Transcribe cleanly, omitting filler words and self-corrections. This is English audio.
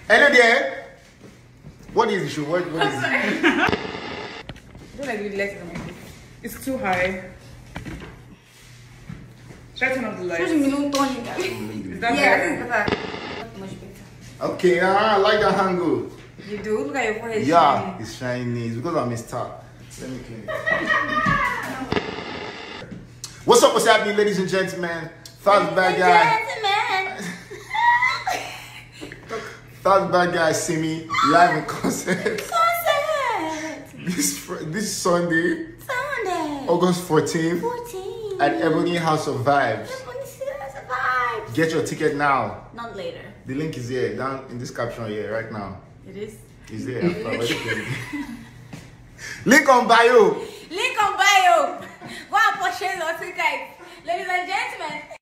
Hello there. What is the show? What is it? I don't like the lights on my face. It's too high. Try to turn off the lights. Is that better? Much better. Okay, I like that angle. You do? Look at your forehead. Yeah, shining. it's shiny. It's because I'm a star. Let me clean it. What's happening, ladies and gentlemen? Falz bad guy. Falz bad guy, Simi, live in concert. This Sunday, August 14th, at Ebony House of Vibes. Get your ticket now. Not later. The link is here, down in this caption here, right now. It is. It's there. Link on bio. Link on bio. Go and purchase your ticket. Ladies and gentlemen.